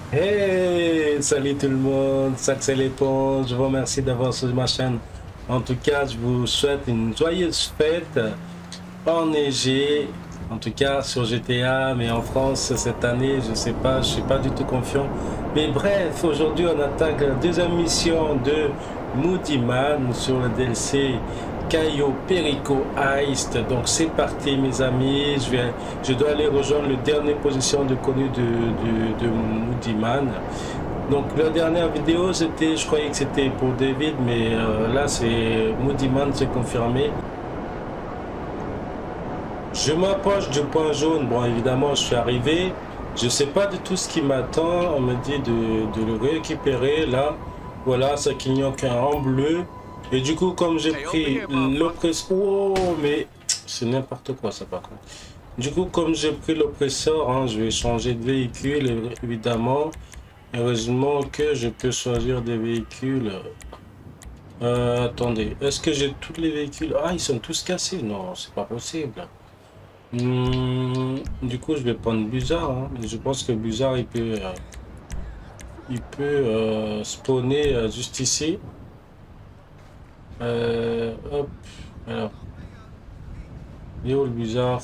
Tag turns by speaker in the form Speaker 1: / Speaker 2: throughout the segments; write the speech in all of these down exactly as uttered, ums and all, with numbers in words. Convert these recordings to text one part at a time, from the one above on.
Speaker 1: Hey, salut tout le monde, ça c'est l'éponge, je vous remercie d'avoir sur ma chaîne. En tout cas, je vous souhaite une joyeuse fête enneigée, en tout cas sur G T A, mais en France cette année, je sais pas, je suis pas du tout confiant. Mais bref, aujourd'hui on attaque la deuxième mission de Moody Man sur le D L C Cayo Perico Heist. Donc c'est parti mes amis, je, vais, je dois aller rejoindre le dernier position de connu de, de, de Moody Man. Donc la dernière vidéo c'était, je croyais que c'était pour David, mais euh, là c'est Moody Man, c'est confirmé. Je m'approche du point jaune, bon évidemment je suis arrivé, je sais pas du tout ce qui m'attend, on me dit de, de le récupérer là, voilà ça clignote en bleu. Et du coup, comme j'ai pris l'oppresseur... Oh, mais c'est n'importe quoi ça par contre. Du coup, comme j'ai pris l'oppresseur, hein, je vais changer de véhicule, évidemment. Heureusement que je peux choisir des véhicules. Euh, attendez, est-ce que j'ai tous les véhicules? Ah, ils sont tous cassés. Non, c'est pas possible. Hmm, du coup, je vais prendre Buzard. Hein. Je pense que Buzard, il peut... Euh, il peut euh, spawner euh, juste ici. Euh, hop, alors. Il est où le bizarre?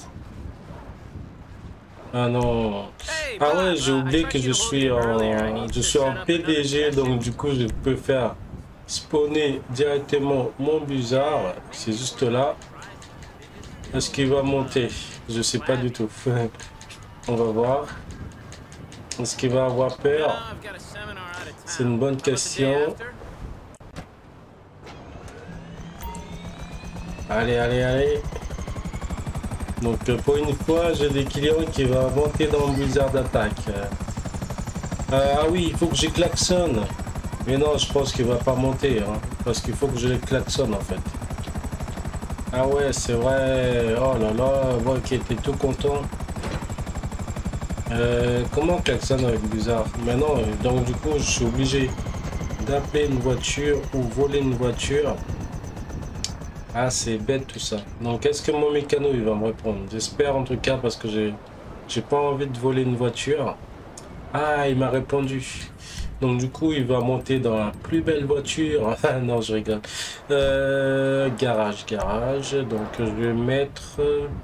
Speaker 1: Ah non. Ah ouais, j'ai oublié que je suis en, je suis en P D G, donc du coup je peux faire spawner directement mon bizarre. C'est juste là. Est-ce qu'il va monter? Je sais pas du tout. On va voir. Est-ce qu'il va avoir peur? C'est une bonne question. Allez, allez, allez. Donc pour une fois, j'ai des clients qui vont monter dans le blizzard d'attaque. Euh, ah oui, il faut que je klaxonne. Mais non, je pense qu'il va pas monter. Hein, parce qu'il faut que je les klaxonne en fait. Ah ouais, c'est vrai. Oh là là, moi qui étais tout content. Euh, comment klaxonne avec blizzard? Mais non, donc du coup, je suis obligé d'appeler une voiture ou voler une voiture. Ah, c'est bête tout ça. Donc, est-ce que mon mécano, il va me répondre? J'espère en tout cas parce que j'ai j'ai pas envie de voler une voiture. Ah, il m'a répondu. Donc, du coup, il va monter dans la plus belle voiture. Ah non, je rigole. Euh, garage, garage. Donc, je vais mettre...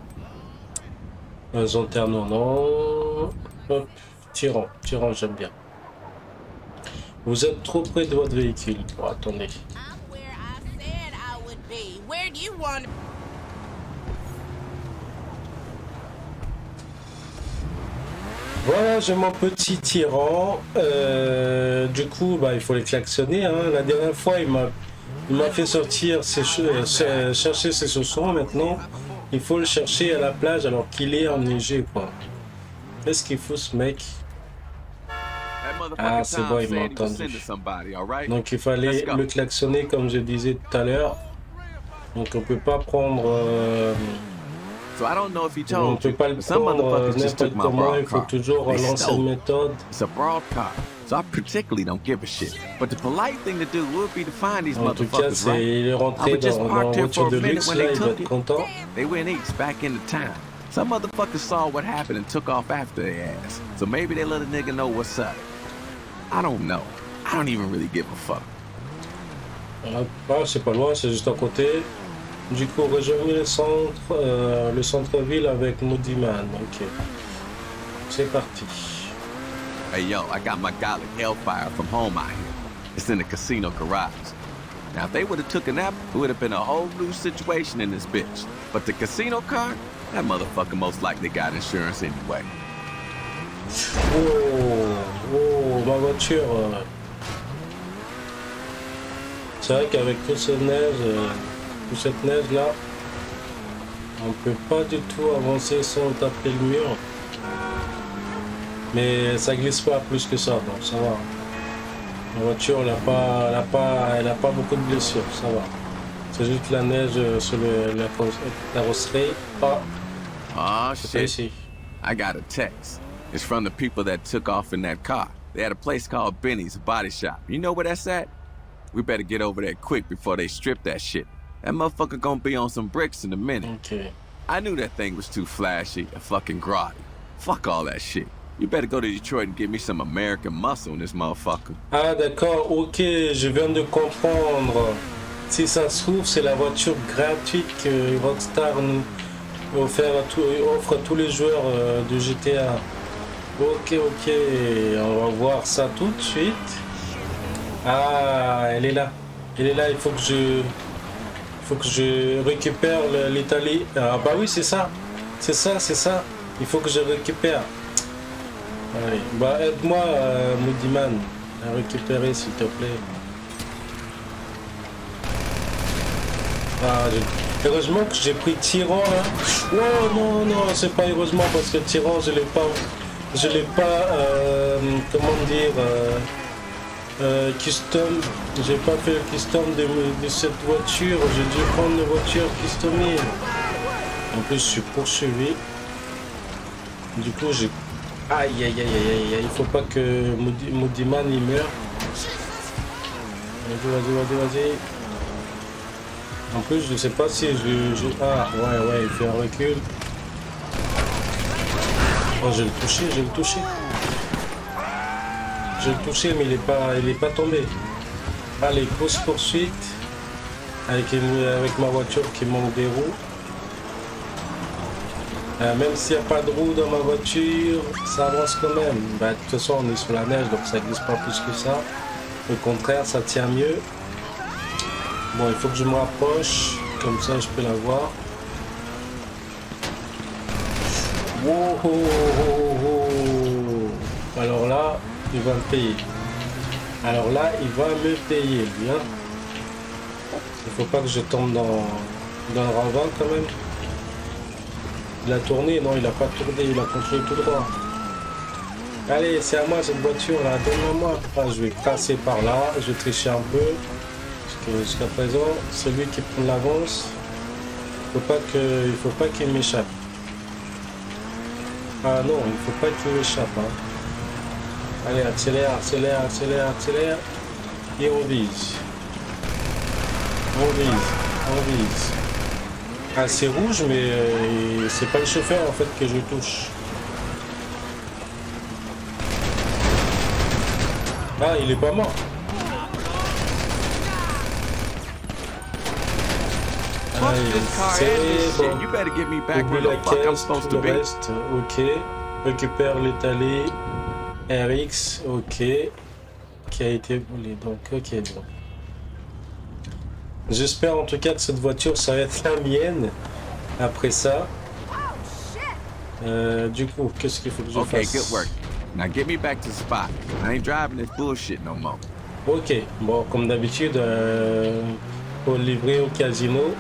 Speaker 1: Un Zonterno, non. Hop, tyran, tyran, j'aime bien. Vous êtes trop près de votre véhicule. Bon, attendez. Voilà, j'ai mon petit tyran. Euh, du coup, bah, il faut les klaxonner. Hein. La dernière fois, il m'a il m'a fait sortir ses euh, chercher ses chaussons. Maintenant, il faut le chercher à la plage alors qu'il est enneigé, quoi. Qu'est-ce qu'il faut, ce mec? Ah, c'est bon, il m'a entendu. Donc, il fallait le klaxonner, comme je disais tout à l'heure. Donc, on peut pas prendre... Euh,
Speaker 2: So I don't know if he
Speaker 1: on
Speaker 2: told
Speaker 1: peut
Speaker 2: you,
Speaker 1: pas le
Speaker 2: but some
Speaker 1: prendre
Speaker 2: motherfuckers just took my
Speaker 1: comment, il
Speaker 2: broad
Speaker 1: faut
Speaker 2: car.
Speaker 1: toujours
Speaker 2: They
Speaker 1: l'ancienne
Speaker 2: stole it.
Speaker 1: méthode.
Speaker 2: It's a broad car, so I particularly don't give a shit. But the polite thing to do would be to find these
Speaker 1: En tout cas,
Speaker 2: motherfuckers,
Speaker 1: c'est
Speaker 2: right?
Speaker 1: il est
Speaker 2: I
Speaker 1: rentré
Speaker 2: was just
Speaker 1: dans, dans
Speaker 2: parked
Speaker 1: la
Speaker 2: here for
Speaker 1: voiture
Speaker 2: a
Speaker 1: de
Speaker 2: minute
Speaker 1: luxe,
Speaker 2: when
Speaker 1: là,
Speaker 2: they
Speaker 1: il va
Speaker 2: took
Speaker 1: être
Speaker 2: it.
Speaker 1: content.
Speaker 2: They went east back into town. Some motherfuckers saw what happened and took off after their ass. So maybe they let a nigga know what's up. I don't know. I don't even really give a fuck.
Speaker 1: Ah, c'est pas loin, c'est juste à côté. Du coup, rejoignez le centre, euh, le centre-ville avec Moody Man. Ok. C'est parti.
Speaker 2: Hey yo, I got my Gallic Hellfire from home out here. It's in the casino garage. Now if they would have taken that, it would have been a whole new situation in this bitch. But the casino car, that motherfucker most likely got insurance anyway.
Speaker 1: Oh, oh, ma voiture. Euh... C'est vrai qu'avec toute cette neige, euh, toute cette neige là, on peut pas du tout avancer sans taper le mur. Mais ça glisse pas plus que ça, donc ça va. La voiture, elle a pas, elle a pas, elle a pas beaucoup de blessures, ça va. C'est juste la neige sur le, la carrosserie. Ah,
Speaker 2: Oh
Speaker 1: c'est
Speaker 2: shit.
Speaker 1: ici.
Speaker 2: I got a text. It's from the people that took off in that car. They had a place called Benny's, a body shop. You know where that's at? We better get over there quick before they strip that shit. That motherfucker gonna be on some bricks in a minute.
Speaker 1: Okay.
Speaker 2: I knew that thing was too flashy and fucking grotty. Fuck all that shit. You better go to Detroit and give me some American muscle in this motherfucker.
Speaker 1: Ah d'accord, ok, je viens de comprendre. Si ça se trouve, c'est la voiture gratuite que Rockstar nous offre à, tout, offre à tous les joueurs de G T A. Ok, ok, on va voir ça tout de suite. Ah, elle est là. Elle est là, il faut que je... Il faut que je récupère l'Italie. Ah bah oui, c'est ça. C'est ça, c'est ça. Il faut que je récupère. Allez, bah aide-moi, euh, Moodyman, à récupérer s'il te plaît. Ah, heureusement que j'ai pris Tyran là. Oh non, non, c'est pas heureusement parce que Tyran, je l'ai pas. Je l'ai pas. Euh, comment dire. Euh, euh, custom. J'ai pas fait le custom de, de cette voiture. J'ai dû prendre une voiture customée. En plus, je suis poursuivi. Du coup, j'ai. Aïe aïe aïe aïe aïe, il faut pas que Moodyman il meure. Vas-y, vas-y, vas-y, vas-y. En plus, je sais pas si je, je... Ah, ouais, ouais, il fait un recul. Oh, j'ai le touché, j'ai le touché. J'ai le touché, mais il est pas, il est pas tombé. Allez, course poursuite. Avec, une, avec ma voiture qui manque des roues. Euh, même s'il n'y a pas de roues dans ma voiture, ça avance quand même. Bah, de toute façon, on est sur la neige, donc ça glisse pas plus que ça. Au contraire, ça tient mieux. Bon, il faut que je me rapproche, comme ça je peux la voir. Wow, oh, oh, oh. Alors là, il va me payer. Alors là, il va me payer, bien. Il faut pas que je tombe dans, dans le ravin quand même. Il a tourné, non, il a pas tourné, il a continué tout droit. Allez, c'est à moi cette voiture là, donne-moi. Ah, je vais passer par là, je vais tricher un peu. Parce que jusqu'à présent, celui qui prend l'avance, il faut pas que, il faut pas qu'il m'échappe. Ah non, il faut pas qu'il m'échappe. Hein. Allez, accélère, accélère, accélère, accélère. Et on vise. On vise, on vise. Ah, c'est rouge, mais euh, c'est pas le chauffeur en fait que je touche. Ah, il est pas mort. Ah, c'est bon. Oublie la caisse, tout le reste. Ok. Récupère l'Italie. R X. Ok. Qui a été volé. Donc, ok. Bon. J'espère en tout cas que cette voiture ça va être la mienne après ça. Euh, du coup, qu'est-ce qu'il faut que je
Speaker 2: okay,
Speaker 1: fasse?
Speaker 2: Good work. Now get me back to the spot. I ain't driving this bullshit no more.
Speaker 1: Ok, bon comme d'habitude, euh, pour livrer au casino.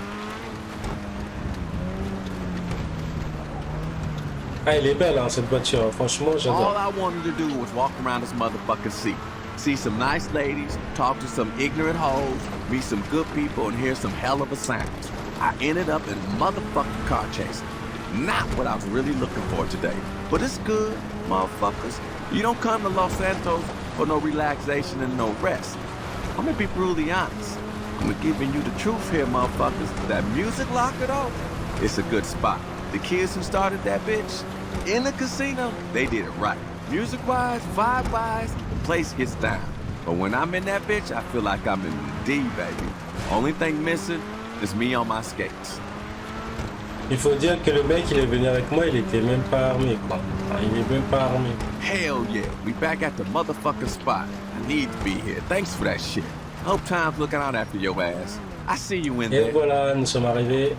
Speaker 1: Ah, elle est belle hein, cette voiture, franchement j'adore.
Speaker 2: All I wanted to do was walk around this motherfucking seat. See some nice ladies, talk to some ignorant hoes, meet some good people, and hear some hell of a sounds. I ended up in a motherfucking car chase. Not what I was really looking for today. But it's good, motherfuckers. You don't come to Los Santos for no relaxation and no rest. I'm gonna be brutally honest. I'm giving you the truth here, motherfuckers. That music locker, though, it's a good spot. The kids who started that bitch in the casino, they did it right. Music-wise, vibe-wise, the place gets down. But when I'm in that bitch, I feel like I'm in the D, baby. Only thing missing is me on my skates.
Speaker 1: Il faut dire que le mec, il est venu avec moi, il était même pas armé, quoi. Enfin, il est même pas armé.
Speaker 2: Hell yeah, we back at the motherfucking spot. I need to be here. Thanks for that shit. Hope time's looking out after your ass. I see you in there.
Speaker 1: Et voilà, nous sommes arrivés.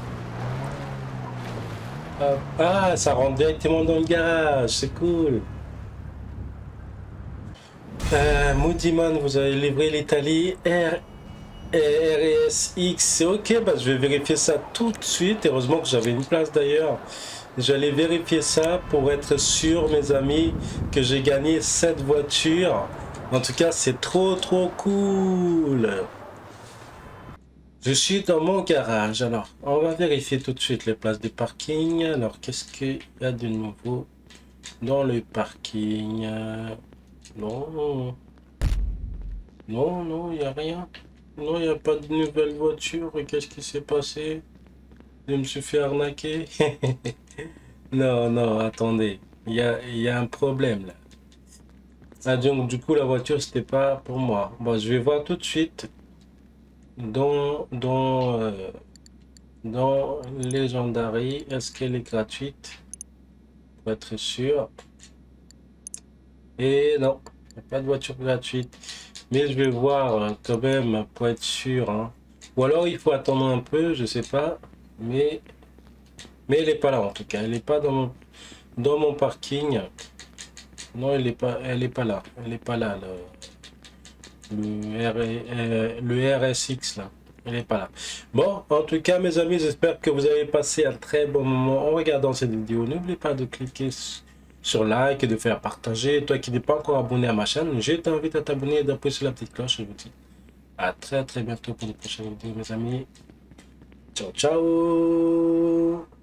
Speaker 1: Ah, ça rentre directement dans le garage, c'est cool. Euh, Moodyman, vous avez livré l'Italie. R S X, c'est ok, bah, je vais vérifier ça tout de suite. Heureusement que j'avais une place d'ailleurs. J'allais vérifier ça pour être sûr, mes amis, que j'ai gagné cette voiture. En tout cas, c'est trop trop cool. Je suis dans mon garage. Alors, on va vérifier tout de suite les places de parking. Alors, qu'est-ce qu'il y a de nouveau dans le parking? Non. Non, non, il n'y a rien. Non, il n'y a pas de nouvelle voiture. Et qu'est-ce qui s'est passé? Je me suis fait arnaquer. Non, non, attendez. Il y a, il y a un problème là. Ah, donc du coup la voiture c'était pas pour moi. Bon, je vais voir tout de suite dans dans euh, dans Legendary, est-ce qu'elle est gratuite pour être sûr. Et non, il n'y a pas de voiture gratuite. Mais je vais voir euh, quand même pour être sûr, hein. Ou alors il faut attendre un peu, je sais pas. Mais mais elle est pas là en tout cas. Elle n'est pas dans mon dans mon parking. Non, elle est pas elle est pas là. Elle est pas là. Le, le, R, euh, le R S X là. Elle n'est pas là. Bon, en tout cas, mes amis, j'espère que vous avez passé un très bon moment en regardant cette vidéo. N'oubliez pas de cliquer sur like et de faire partager. Toi qui n'es pas encore abonné à ma chaîne, je t'invite à t'abonner et d'appuyer sur la petite cloche. Je vous dis à très très bientôt pour de prochaines vidéos, mes amis. Ciao, ciao!